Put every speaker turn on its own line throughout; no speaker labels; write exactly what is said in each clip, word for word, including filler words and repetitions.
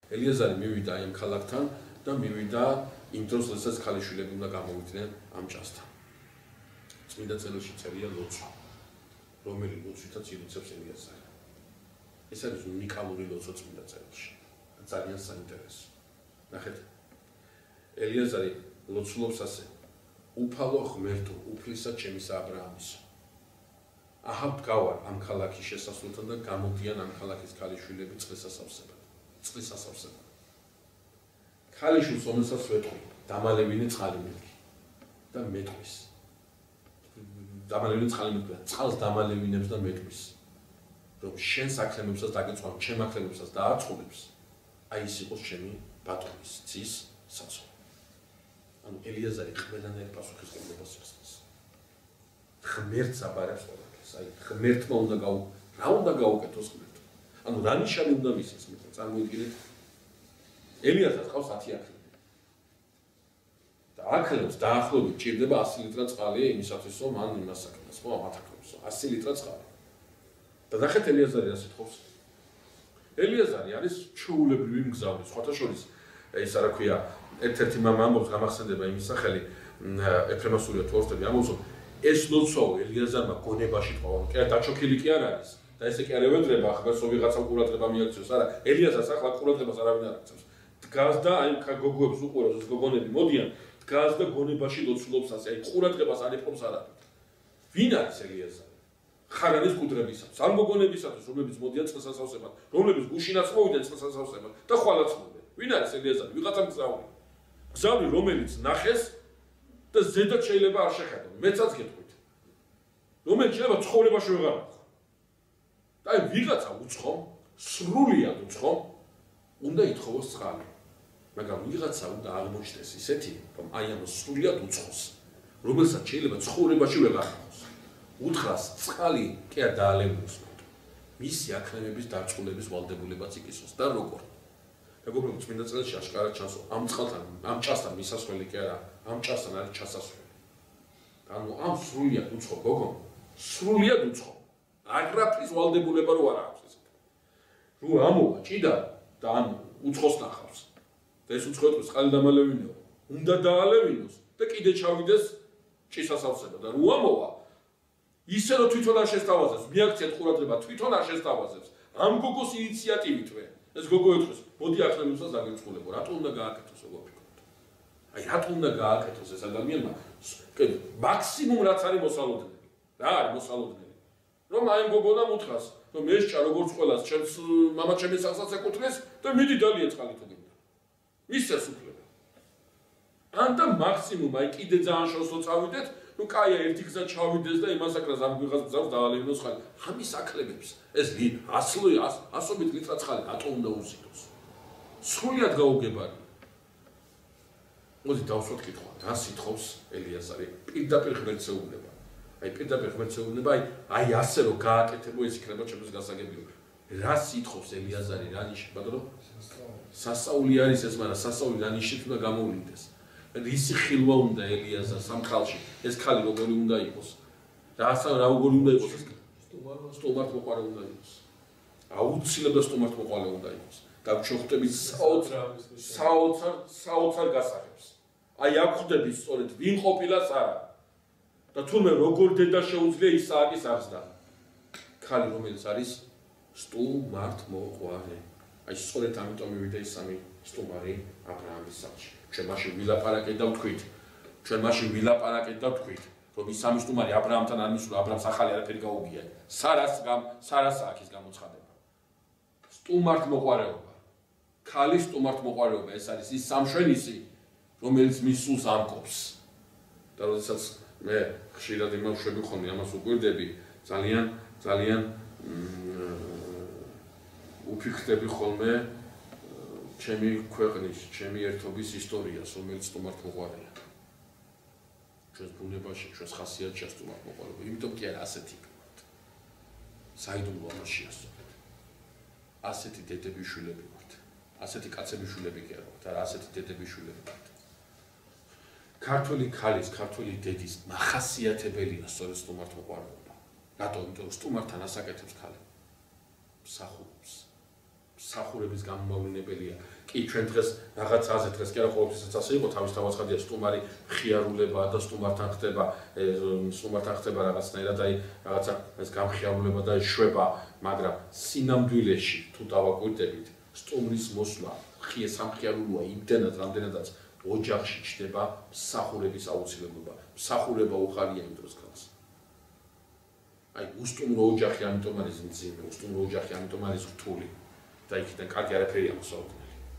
ელიაზარი მივიდა იმ ქალაქთან და მივიდა იმ დროს, როდესაც ქალიშვილები უნდა გამოვიდნენ ამ ჭასთან. წმინდა წერილში წერია ლოცვა, რომელი ლოცვითაც ილოცავს ელიაზარი. ეს არის უნიკალური ლოცვა წმინდა წერილში. ძალიან საინტერესო. ნახეთ, ელიაზარი ლოცულობს ასე: უფალო ღმერთო, უფლისა ჩემისა ა ბრა アム აჰა ვდგავარ ამ ქალაქის შესასვლელთან და გამოდიან ამ ქალაქის ქალიშვილები წყლის ასავსებად. წყლის ასავსებად. ქალიშვილს რომელსაც ვეთქვი, დამალევინე წყალი მეთქი და მეტყვის. დამალევინე წყალი მეთქი და წყალს დამალევინებს და მეტყვის. რომ შენ საქმეებსაც დაგეწვავ, ჩემ საქმეებსაც დააწყობებს. აი ის იყოს ჩემი ბატონის ცის საწოლი. ანუ ელიაზარი ყველანაირ პასუხისმგებლობას იხსნის. ღმერთს აბარებს ყველაფერს. აი ღმერთმა უნდა გაუ რა უნდა გაუკეთოს ღმერთმა. ანუ რა ნიშანი უნდა მისცეს მეტყვი წარმოიდგინეთ. ელიაზარს ყავს ათი ახლები. და ახლებს დაახლოებით ჭირდება ასი ლიტრა წყალი იმისათვის რომ მან იმას აკეთოს, ხო, ამ ათახლებს. ასი ლიტრა წყალი. და ნახეთ ელიაზარი ასე თხოვს. ელიაზარი არის ჩვეულებრივი მგზავრი, სხვათა შორის ეს რა ქვია, ერთ-ერთი მამა ამბობს, გამახსენდება იმის სახელი, ეფრემასურია თუ ორსტები ამბობს, რომ ეს ლოცვა ელიაზარმა გონებაში თქვა, კი არა დაჩოქილი კი არ არის და ესე კი არ ევედრება, ახლა ვიღაცა ყურადღება მიაქციოს, არა, ელიაზარს ახლა ყურადღებას არავინ არ აქცევს. დგას და აი გოგოებს უყურებს, ეს გოგონები მოდიან, დგას და გონებაში ლოცულობს ასე, აი ყურადღებას არ იპყრობს არაფერ. ვინ არის ელიაზარი? ხარანის კუდრებისათვის, ამ გოგონებისათვის, რომლებიც მოდიან წყალსასავსებად, რომლებიც გუშინაც მოვიდნენ წყალსასავსებად და ხვალაც მოვიდნენ. ვინ არის ელიაზარი? ვიღაცა მგზავრი. მგზავრი, რომელიც ნახეს და ზედაც შეიძლება არ შეხედო. მეცაც გეტყვით. რომელიც შეიძლება ცხოვრებაში ვეღარ ნახო. და აი ვიღაცა უცხო, სრულიად უცხო, უნდა ითხოვოს წყალი. მაგრამ ვიღაცა უნდა აღმოჩნდეს ისეთი, რომ აი ამ სრულიად უცხოს, რომელსაც შეიძლება ცხოვრებაში ვეღარ ნახოს. უთხრას წყალი კი არ დაალევნოს. მისი აქლემების დარწმუნების ვალდებულებაც იკისოს და როგორ? მეგობრებო, წმინდა წერილში აშკარად ჩანს, ამ წყალთან, ამ ჭასთან მისასვლელი კი არა, ამ ჭასთან არის ჩასასვლელი. ანუ ამ სრულიად უცხო გოგო, სრულიად უცხო. აგრაფის ვალდებულება რო არ აქვს ესეთ. რო ამოვა ჭიდა და ამ უცხოს ნახავს. და ეს უცხო ეტყვის წყალი დამალევინეო. უნდა დაალევინოს და კიდე ჩავიდეს ჭისასავსება და რო ამოვა ისე რომ თვითონ არ შესთავაზებს, მიაქციეთ ყურადღება, თვითონ არ შესთავაზებს. ამ გოგოს ინიციატივითვე ეს გოგო ეთქვის, მოდი ახლებებსაც დაგეწყულებო, რატო უნდა გააკეთოს როგორ ფიქრობთ? აი რატო უნდა გააკეთოს ეს ადამიანმა? მაქსიმუმ რაც არის მოსალოდნელი. რა არის მოსალოდნელი? რომ აი გოგონამ უთხრას, რომ ესჭა როგორც ყველას, ჩემს მამა ჩემი სახსაც ეკუთვნის და მიდი დალია წყალი თუ გინდა. მისცეს უფლება. ან და მაქსიმუმ აი კიდე ძალიან შორს რო წავიდეთ, ну кая ერთი გზა ჩავიდეს და იმას აკრას ამ ვიღაც გზავს დაალევნოს ხალი. ამის აკლებს ეს ასლი ასობით ლიტრა წყალი რატო უნდა უზიდოს? სრულიად გაუგებარი. მოდი დავსვათ კითხვა. რა სიტყავს ელიაზარი? პირდაპირ ღმერთსეუბნება. აი პირდაპირ ღმერთსეუბნება, აი აი ასე რომ გააკეთებო ეს იქნება ჩემთვის გასაგებია. რა სიტყავს ელიაზარი? რა ნიშნავს, ბატონო? სასაული არის ეს, მაგრამ სასაული რა ნიშნით უნდა გამოვლინდეს? რისი ხილვა უნდა ელიაზარს ამ ხალში? ეს ხალი როგორი უნდა იყოს? რაასა რა როგორი უნდა იყოს ეს? სტუმართ მოყარე უნდა იყოს. აუცილებლად სტუმართ მოყარე უნდა იყოს. და ჩოხტები საოცარ საოცარ საოცარ გასაღებს. აი აქ ხვდები სწორედ ვინ ყოფილას არა. და თურმე როგორ დედა შეუძლია ისააკის აღზრდა. ხალი რომელიც არის სტუმართ მოყარე. აი სწორედ ამიტომ მივიდა ის სამი სტუმარი ა ბრა アム სახლში. ჩვენ მაშინ ვილაპარაკეთ და ვთქვით, ჩვენ მაშინ ვილაპარაკეთ და ვთქვით, რომ ის სამი სტუმარი ა ბრა アム თან არ მისულა, ა ბრა アム ახალი არაფერი გაუგია. სარას გამ სარას აქის გამოცხადება. სტუმართ მოყარეობა. ქალის სტუმართ მოყარეობა ეს არის ის სამშვენისი, რომელიც მის სულს ამკობს. და როდესაც მე ხშირად იმავშვები ხოლმე ამას უკვირდები, ძალიან ძალიან უფიქრდები ხოლმე ჩემი ქვეყნის, ჩემი ერთობის ისტორიას, რომელიც სტუმართ მოყარეა. ჩვენს ბუნებაში, ჩვენს ხასიათში სტუმართ მოყარეობა. იმიტომ კი არა ასეთი ვიყავთ. საიდუმლო ამაში ასწორეთ. ასეთი დედები შვილები ვართ. ასეთი კაცები შვილები კი არა ვართ, არა ასეთი დედები შვილები ვართ. ქართველი ქალის, ქართველი დედის მახასიათებელია სწორედ სტუმართ მოყარეობა. რატომ? იმიტომ რომ სტუმართან ასაკეთებს ქალი. მსახურობს. მსახურების გამომავლინებელია. კი ჩვენ დღეს რაღაცაზე დღეს კი არა ყოველთვის ასე იყო თავის თავაცხადია სტუმარი ხიარულება და სტუმართან ხდება სტუმართან ხდება რაღაცნაირად აი რაღაცა ეს გამხიარულება და შვება მაგრამ სინამდვილეში თუ დავაკვირდებით სტუმრის მოსვლა ხიე სამხიარულოა იმდენად რამდენადაც ოჯახში ჩნდება მსახურების აუცილებლობა მსახურება უხარია იმ დროს ხალხს აი უსტუმრო ოჯახი ამიტომ არის მძიმე უსტუმრო ოჯახი ამიტომ არის რთული და იქიდან კარგი არაფერია მოსაუბრებელი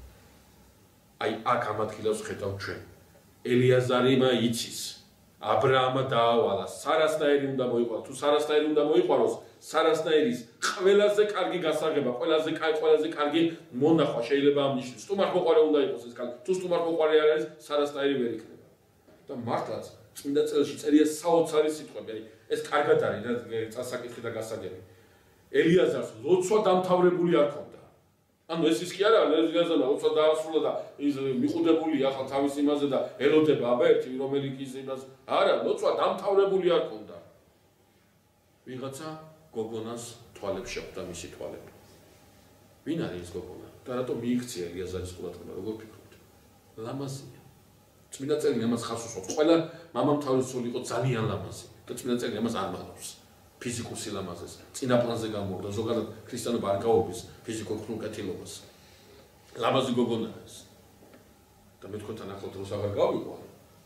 აი აქ ამათქილავს ხედავ ჩვენ ელიაზარიმა იცის ა ブラ ამა დაავალა სარასნაირი უნდა მოიყვარო თუ სარასნაირი უნდა მოიყვაროს სარასნაირის ყველაზე კარგი გასაღება ყველაზე კაი ყველაზე კარგი მონახვა შეიძლება ამნიშნოს სტუმართმოყვარე უნდა იყოს ეს კაცი თუ სტუმართმოყვარე არ არის სარასნაირი ვერ იქნება და მართლაც წმინდა წელში წერია საოცარი სიტყვები აი ეს კარგად არის რა წასაკითხი და გასაგები ელიაზარს ლოცვა დამთავრებული არ ქონდა ანუ ეს ის კი არა ელიაზარმა ლოცვა დაასრულა და ის მიყუდებული ახლა თავის იმაზე და ელოდება აბა ერთი რომელი კი იმას არა ლოცვა დამთავრებული არ ქონდა ვიღაცა გოგონას თვალებს შეხვდა მისი თვალები ვინ არის ეს გოგონა და რატომ მიიქცია ელიაზარის ყურადღება როგორ ფიქრობთ ლამაზია წმინდა წელი ამას ხას უსვამს ყველა მამამ თავისუფალი იყო ძალიან ლამაზი და წმინდა წელი ამას არ მალავს ფიზიკურ სილამაზეს წინა პლანზე გამოვიდა ზოგადად ქრისტიანობა არ გაუგის ფიზიკურ ხნუკეთილობას ლამაზი გოგონა ეს და მე თქვენთან ახლად დროს აღარ გავიყვანო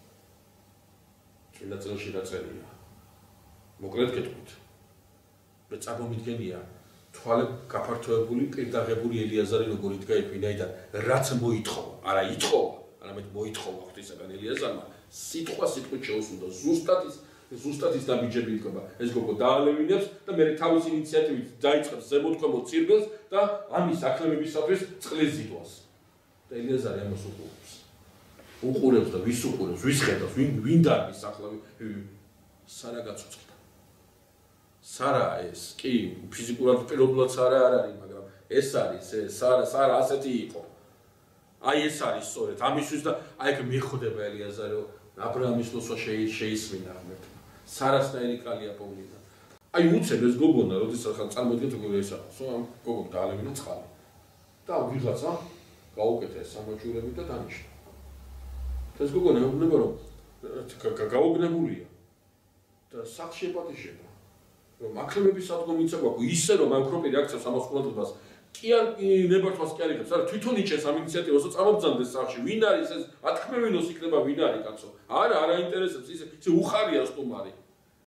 წმინდა წელში დაწერია მოკლედ გეტყვით მე წამომიდგენია თვალე გაფართოებული პირდაღებული ელიაზარი როგორ იდგა იქ ვინაიდან რაც მოითხოვა არა ითხოვა არამედ მოითხოვა ღვთისაგან ელიაზარმა სიტყვა სიტყვით შეუსრულდა ზუსტად ის ზუსტად ის დამიჯები იქნება ეს გოგო დაალევინებს და მე თავის ინიციატივით დაიწყებს ზემოთქვამო ცირბელს და ამის აქლებებისათვის წყლის ზიდვას და ელიაზარი ამას უყურებს უყურებს და ვის უყურებს ვის ხედავს ვინ ვინ დარბის ახლავი სარა გაწუწყდა სარა ეს კი ფიზიკურად პირობლად სარა არ არის მაგრამ ეს არის ეს სარა სარა ასეთი იყო აი ეს არის სწორედ ამისთვის და აი ეგ მიხვდება ელიაზარი ა ブラ ამის ლოცვა შეისმინა ღმერთ სარასნაირი კალია პოვლიდა აი უცებ ეს გოგონა როდესაც ხან წარმოიდგინეთ როგორ ესა სო ამ გოგომ დაალევინა წყალი და ვიღაცა გაუკეთა ეს სამაჯურები და დანიშნა ეს გოგონა ეუბნება რომ გაუგნებულია და სახში ეპატიჟება რომ აქლებების სადგომიცა გვაქვს ისე რომ მაკროპილი აქცევს ამას ყურადღებას კი არ ნებართვას კი არ იღებს არა თვითონ იჩენს ამ ინიციატივას და წამობძანდეს სახში ვინ არის ეს ათქმევინოს იქნება ვინ არის კაცო არა არ აინტერესებს ისე ისე უხარია სტუმარი